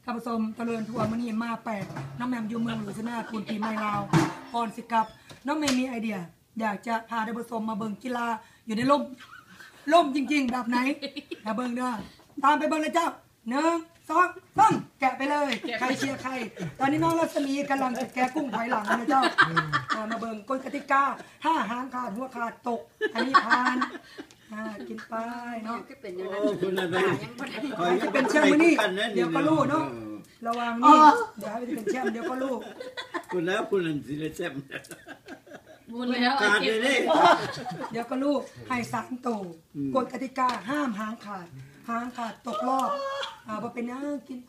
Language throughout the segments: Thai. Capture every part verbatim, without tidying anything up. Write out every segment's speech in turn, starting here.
ท่านผู้ชมเจริญทัวร์มื้อนี้มาแปลกน้องแมมอยู่เมืองหลุยส์นาคุณปีใหม่ลาวก่อนสิกลับน้องแมมมีไอเดียอยากจะพาท่านผู้ชมมาเบิ่งกีฬาอยู่ในร่มร่มจริงๆแบบไหนมาเบิ่งเด้อตามไปเบิ่งเลยเจ้าหนึ่งสองสามแกะไปเลยใครเชียร์ใครตอนนี้น้องรัศมีกำลังจะแกะกุ้งถอยหลังนะเจ้ามาเบิ่งกฎกติกาถ้าหางขาดหัวขาดตกอันนี้ผ่านกินไปเนาะก็เป็นอย่างนั้นคุณอะไรจะเป็นแชมป์มื้อนี้เดี๋ยวก็รู้เนาะระวังนี่เดี๋ยวให้จะเป็นแชมป์เดี๋ยวก็รู้คุณแล้วคุณนั่นสิแชมป์บุญแล้วการเลยเดี๋ยวก็รู้ให้สามตัวกฎกติกาห้ามหางขาดหางขาดตกรอบอ่าพอเป็นน้ำกินไป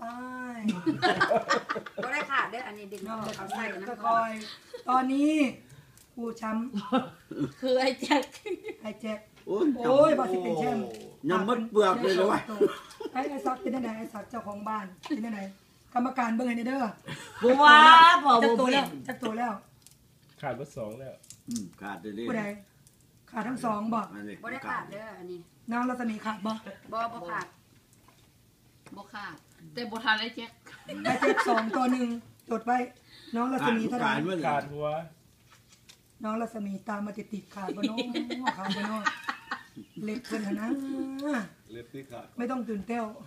ก็ได้ขาดได้อันนี้ดิเนาะเอาใส่นะคอยตอนนี้ผู้ช้ำคือไอ้แจ็คไอ้แจ็คโอ้ยบอสิเป็นแชมป์ยังมัดเปลือกเลยเลยไอ้ไอ้ซักเป็นยังไงไอ้ซักเจ้าของบ้านเป็นยังไงกรรมการเบิ่งให้เด้อบัวบัวจักตัวแล้วจักตัวแล้วขาดไปสองแล้วขาดเลยผู้ใดขาดทั้งสองบอกบ่ได้ขาดเด้ออันนี้น้องรัศมีขาดบ่บ่บ่ขาดบ่ขาดแต่บ่ทันไอ้แจ็คไอ้แจ็คสองตัวหนึ่งจดไว้น้องรัศมีเท่าไหร่ขาดหัวน้องรัศมีตามมาติดติดขาดบ่น้องขาดบ่น้องเล็กขึ้นนะเล็บที่ขาดไม่ต้องตื่นเต้น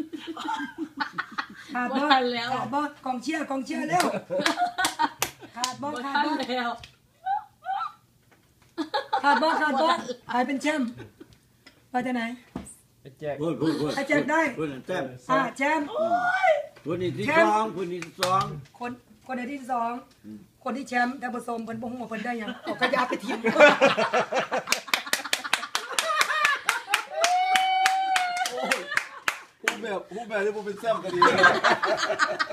ขาดบ่ขาดบ่กองเชียร์กองเชียร์เร็วขาดบ่ขาดบ่แล้วขาดบ่ขาดบ่หายเป็นแชมป์ไปที่ไหนไอ้แจ็คไอ้แจ็คได้แชมป์อ่าแชมป์คนนี้ที่สองคนนี้ที่สองคนคนที่สองคนที่แชมป์แต่ผสมเพิ่นบ่ฮู้ว่าเพิ่นได้หยังเอาขยะไปทิ้งผู้แบบผู้แบบที่ผมเป็นแซมกันดี